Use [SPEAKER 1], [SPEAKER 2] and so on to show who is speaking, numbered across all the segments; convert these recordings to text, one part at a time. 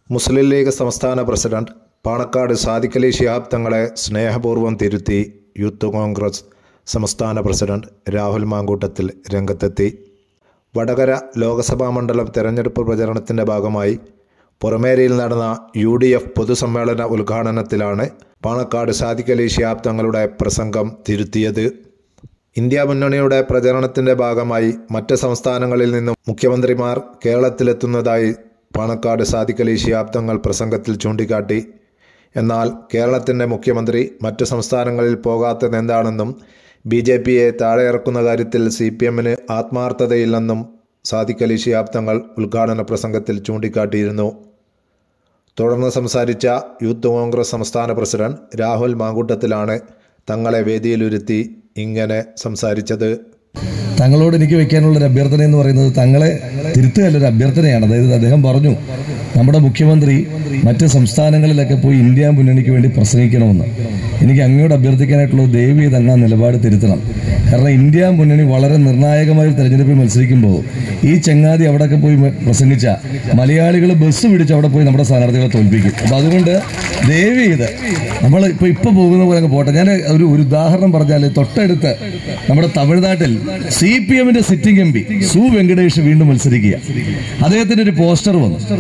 [SPEAKER 1] മുസ്ലിം ലീഗ് സംസ്ഥാന പ്രസിഡന്റ് പാണക്കാട് സാദിഖ് അലി ശിഹാബ് തങ്ങളെ സ്നേഹപൂർവ്വം തിരുത്തി യൂത്ത് കോൺഗ്രസ് സംസ്ഥാന പ്രസിഡന്റ് രാഹുൽ മാങ്കൂട്ടത്തിൽ രംഗത്തെത്തി. വടകര ലോക്സഭാ മണ്ഡലം തെരഞ്ഞെടുപ്പ് പ്രചരണത്തിൻ്റെ ഭാഗമായി പുറമേരിയിൽ നടന്ന UDF പൊതുസമ്മേളന ഉദ്ഘാടനത്തിലാണ് പാണക്കാട് സാദിഖ് അലി ശിഹാബ് തങ്ങളുടെ പ്രസംഗം തിരുത്തിയത്. ഇന്ത്യ മുന്നണിയുടെ പ്രചരണത്തിൻ്റെ ഭാഗമായി മറ്റ് സംസ്ഥാനങ്ങളിൽ നിന്നും മുഖ്യമന്ത്രിമാർ കേരളത്തിലെത്തുന്നതായി പാണക്കാട് സാദിഖ് അലി ശിഹാബ് തങ്ങൾ പ്രസംഗത്തിൽ ചൂണ്ടിക്കാട്ടി. എന്നാൽ കേരളത്തിൻ്റെ മുഖ്യമന്ത്രി മറ്റ് സംസ്ഥാനങ്ങളിൽ പോകാത്തത് എന്താണെന്നും BJPയെ താഴെയിറക്കുന്ന കാര്യത്തിൽ CPMന് ആത്മാർത്ഥതയില്ലെന്നും സാദിഖ് അലി ശിഹാബ് തങ്ങൾ ഉദ്ഘാടന പ്രസംഗത്തിൽ ചൂണ്ടിക്കാട്ടിയിരുന്നു. തുടർന്ന് സംസാരിച്ച യൂത്ത് കോൺഗ്രസ് സംസ്ഥാന പ്രസിഡന്റ് രാഹുൽ മാങ്കൂട്ടത്തിലാണ് തങ്ങളെ വേദിയിലിരുത്തി ഇങ്ങനെ സംസാരിച്ചത്.
[SPEAKER 2] തങ്ങളോട് എനിക്ക് വയ്ക്കാനുള്ളൊരു അഭ്യർത്ഥന എന്ന് പറയുന്നത് തങ്ങളെ തിരുത്തുകയല്ലൊരു അഭ്യർത്ഥനയാണ്. അതായത് അദ്ദേഹം പറഞ്ഞു നമ്മുടെ മുഖ്യമന്ത്രി മറ്റ് സംസ്ഥാനങ്ങളിലൊക്കെ പോയി ഇന്ത്യ മുന്നണിക്ക് വേണ്ടി പ്രസംഗിക്കണമെന്ന്. എനിക്ക് അങ്ങോട്ട് അഭ്യർത്ഥിക്കാനായിട്ടുള്ളത് ദയവ് ചെയ്ത് അങ്ങ് നിലപാട് തിരുത്തണം. കാരണം ഇന്ത്യ മുന്നണി വളരെ നിർണായകമായ തെരഞ്ഞെടുപ്പിൽ മത്സരിക്കുമ്പോൾ ഈ ചങ്ങാതി അവിടെയൊക്കെ പോയി പ്രസംഗിച്ച മലയാളികൾ ബസ് പിടിച്ച് അവിടെ പോയി നമ്മുടെ സ്ഥാനാർത്ഥികളെ തോൽപ്പിക്കും. അപ്പം അതുകൊണ്ട് ദയവ് ചെയ്ത് നമ്മൾ ഇപ്പോൾ പോകുന്ന പോലെ അങ്ങ് പോട്ടെ. ഞാൻ ഒരു ഉദാഹരണം പറഞ്ഞാൽ തൊട്ടടുത്ത് നമ്മുടെ തമിഴ്നാട്ടിൽ CPMന്റെ സിറ്റിംഗ് MP സു വെങ്കടേഷ് വീണ്ടും മത്സരിക്കുക. അദ്ദേഹത്തിന് ഒരു പോസ്റ്റർ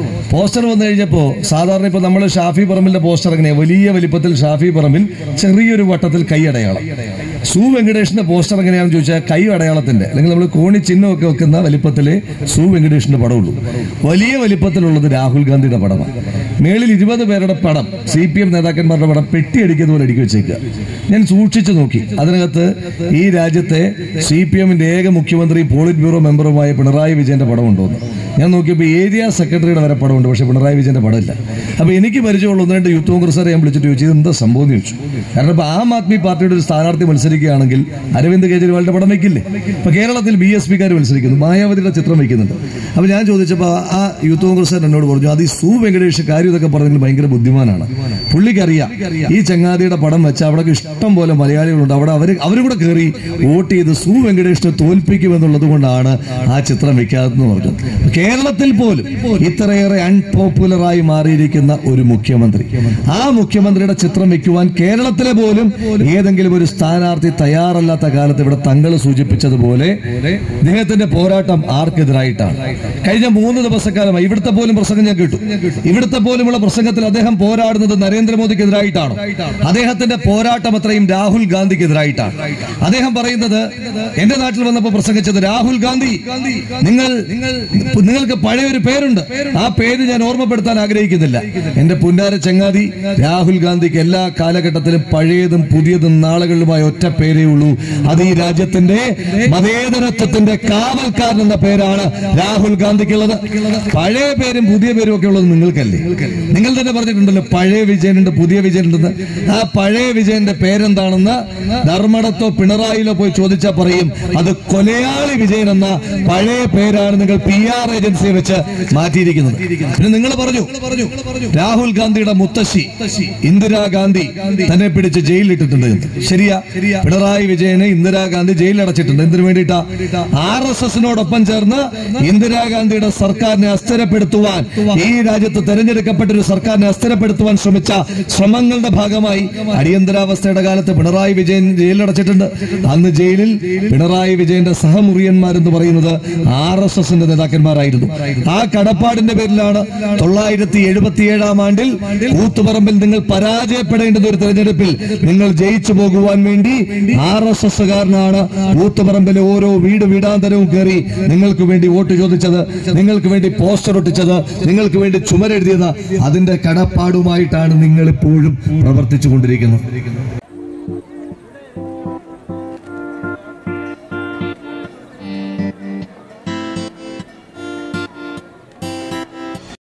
[SPEAKER 2] വന്നു കഴിഞ്ഞപ്പോൾ സാധാരണ ഇപ്പോൾ നമ്മൾ ഷാഫി പറമ്പിലിന്റെ പോസ്റ്റർ എങ്ങനെയാണ് വലിയ വലിപ്പത്തിൽ ഷാഫി പറമ്പിൽ ചെറിയൊരു വട്ടത്തിൽ കൈ അടയാളം. സു വെങ്കടേഷിന്റെ പോസ്റ്റർ എങ്ങനെയാണെന്ന് ചോദിച്ചാൽ കൈ അടയാളത്തിന്റെ അല്ലെങ്കിൽ നമ്മൾ കോണി ചിഹ്നമൊക്കെ വെക്കുന്ന വലിപ്പത്തിലെ സു വെങ്കടേഷിന്റെ പടമുള്ളൂ. വലിയ വലിപ്പത്തിലുള്ളത് രാഹുൽ ഗാന്ധിയുടെ പടമാണ്. മേളിൽ 20 പേരുടെ പടം CPM നേതാക്കന്മാരുടെ പടം പെട്ടിയടിക്കുന്ന പോലെ അടുക്കി വെച്ചേക്കുക. ഞാൻ സൂക്ഷിച്ചു നോക്കി. അതിനകത്ത് ഈ രാജ്യത്തെ CPMന്റെ ഏക മുഖ്യമന്ത്രി പോളിറ്റ് ബ്യൂറോ മെമ്പറുമായ പിണറായി വിജയന്റെ പടം ഉണ്ടോന്ന് ഞാൻ നോക്കിയപ്പോൾ ഏരിയ സെക്രട്ടറിയുടെ വരെ പടമുണ്ട്, പക്ഷേ പിണറായി വിജയന്റെ പടമില്ല. അപ്പോൾ എനിക്ക് പരിചയമുള്ള 1-2 യൂത്ത് കോൺഗ്രസ്സുകാരെ ഞാൻ വിളിച്ചിട്ട് ചോദിച്ചു ഇതെന്താ സംഭവം എന്ന് ചോദിച്ചു. കാരണം ഇപ്പോൾ ആം ആദ്മി പാർട്ടിയുടെ ഒരു സ്ഥാനാർത്ഥി മത്സരിക്കുകയാണെങ്കിൽ അരവിന്ദ് കെജ്രിവാളിന്റെ പടം വയ്ക്കില്ലേ? ഇപ്പോൾ കേരളത്തിൽ BSPക്കാർ മത്സരിക്കുന്നു, മായാവതിയുടെ ചിത്രം വയ്ക്കുന്നുണ്ട്. അപ്പോൾ ഞാൻ ചോദിച്ചപ്പോൾ ആ യൂത്ത് കോൺഗ്രസ്സുകാരൻ എന്നോട് പറഞ്ഞു അത് ഈ സു വെങ്കടേഷ് കാര്യം ഇതൊക്കെ പറഞ്ഞെങ്കിൽ ഭയങ്കര ബുദ്ധിമാനാണ്, പുള്ളിക്കറിയാം ഈ ചങ്ങാതിയുടെ പടം വെച്ചാൽ അവിടെ ഇഷ്ടം പോലെ മലയാളികളുണ്ട്, അവിടെ അവരും കൂടെ കയറി വോട്ട് ചെയ്ത് സു വെങ്കടേഷിനെ തോൽപ്പിക്കുമെന്നുള്ളത് കൊണ്ടാണ് ആ ചിത്രം വെക്കാതെന്ന് പറഞ്ഞു. കേരളത്തിൽ പോലും ഇത്രയേറെ അൺപോപ്പുലറായി മാറിയിരിക്കുന്ന ഒരു മുഖ്യമന്ത്രി, ആ മുഖ്യമന്ത്രിയുടെ ചിത്രം വെക്കുവാൻ കേരളത്തിലെ പോലും ഏതെങ്കിലും ഒരു സ്ഥാനാർത്ഥി തയ്യാറല്ലാത്ത കാലത്ത് ഇവിടെ തങ്ങൾ സൂചിപ്പിച്ചതുപോലെ ഇദ്ദേഹത്തിന്റെ പോരാട്ടം ആർക്കെതിരായിട്ടാണ്? കഴിഞ്ഞ 3 ദിവസക്കാലമായി ഇവിടുത്തെ പോലും പ്രസംഗം ഞാൻ കേട്ടു. ഇവിടുത്തെ പോലുമുള്ള പ്രസംഗത്തിൽ അദ്ദേഹം പോരാടുന്നത് നരേന്ദ്രമോദിക്കെതിരായിട്ടാണ്. അദ്ദേഹത്തിന്റെ പോരാട്ടം അത്രയും രാഹുൽ ഗാന്ധിക്കെതിരായിട്ടാണ്. അദ്ദേഹം പറയുന്നത് എന്റെ നാട്ടിൽ വന്നപ്പോൾ പ്രസംഗിച്ചത് രാഹുൽ ഗാന്ധി നിങ്ങൾക്ക് പഴയൊരു പേരുണ്ട്, ആ പേര് ഞാൻ ഓർമ്മപ്പെടുത്താൻ ആഗ്രഹിക്കുന്നില്ല. എന്റെ പുന്നാര ചങ്ങാതി രാഹുൽ ഗാന്ധിക്ക് എല്ലാ കാലഘട്ടത്തിലും പഴയതും പുതിയതും നാളുകളിലുമായ ഒറ്റ പേരേ ഉള്ളൂ. അത് ഈ രാജ്യത്തിന്റെ മതേതരത്വത്തിന്റെ കാവൽക്കാരൻ എന്ന പേരാണ് രാഹുൽ ഗാന്ധിക്കുള്ളത്. പഴയ പേരും പുതിയ പേരും ഒക്കെ ഉള്ളത് നിങ്ങൾക്കല്ലേ? നിങ്ങൾ തന്നെ പറഞ്ഞിട്ടുണ്ടല്ലോ പഴയ വിജയനുണ്ട് പുതിയ വിജയനുണ്ടെന്ന്. ആ പഴയ വിജയന്റെ പേരെന്താണെന്ന് ധർമ്മടത്തോ പിണറായിലോ പോയി ചോദിച്ചാൽ പറയും അത് കൊലയാളി വിജയൻ എന്ന പഴയ പേരാണ് നിങ്ങൾ PR ഏജൻസിയെ വെച്ച് മാറ്റിയിരിക്കുന്നത്. പിന്നെ നിങ്ങൾ പറഞ്ഞു രാഹുൽ ഗാന്ധിയുടെ മുത്തശ്ശി ഇന്ദിരാഗാന്ധി തന്നെ പിടിച്ച് ജയിലിലിട്ടിട്ടുണ്ട്. ശരിയാ, പിണറായി വിജയനെ ഇന്ദിരാഗാന്ധി ജയിലിലടച്ചിട്ടുണ്ട്. എന്തിനു വേണ്ടിയിട്ടാ? RSSനോടൊപ്പം ചേർന്ന് ഇന്ദിരാഗാന്ധിയുടെ സർക്കാരിനെ അസ്ഥിരപ്പെടുത്തുവാൻ, ഈ രാജ്യത്ത് തെരഞ്ഞെടുക്കപ്പെട്ട ഒരു സർക്കാരിനെ അസ്ഥിരപ്പെടുത്തുവാൻ ശ്രമിച്ച ശ്രമങ്ങളുടെ ഭാഗമായി അടിയന്തരാവസ്ഥയുടെ കാലത്ത് പിണറായി വിജയൻ ജയിലിലടച്ചിട്ടുണ്ട്. അന്ന് ജയിലിൽ പിണറായി വിജയന്റെ സഹമുറിയന്മാരെന്ന് പറയുന്നത് RSSന്റെ നേതാക്കന്മാരായിരുന്നു. ആ കടപ്പാടിന്റെ പേരിലാണ് 977 ആണ്ടിൽ കൂത്തുപറമ്പിൽ നിങ്ങൾ പരാജയപ്പെടേണ്ടുന്ന ഒരു തെരഞ്ഞെടുപ്പിൽ നിങ്ങൾ ജയിച്ചു പോകുവാൻ വേണ്ടി RSSകാരനാണ് കൂത്തുപറമ്പിലെ ഓരോ വീടാന്തരവും കയറി നിങ്ങൾക്ക് വേണ്ടി വോട്ട് ചോദിച്ചത്, നിങ്ങൾക്ക് വേണ്ടി പോസ്റ്റർ ഒട്ടിച്ചത്, നിങ്ങൾക്ക് വേണ്ടി ചുമരെഴുതിയത്. അതിന്റെ കടപ്പാടുമായിട്ടാണ് നിങ്ങൾ ഇപ്പോഴും പ്രവർത്തിച്ചു കൊണ്ടിരിക്കുന്നത്.